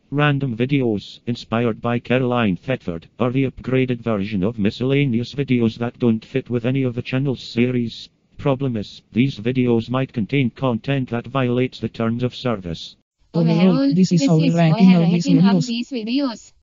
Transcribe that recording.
Random videos, inspired by Caroline Thetford, are the upgraded version of miscellaneous videos that don't fit with any of the channel's series. Problem is, these videos might contain content that violates the terms of service. Overall, this is how we rank in all these videos.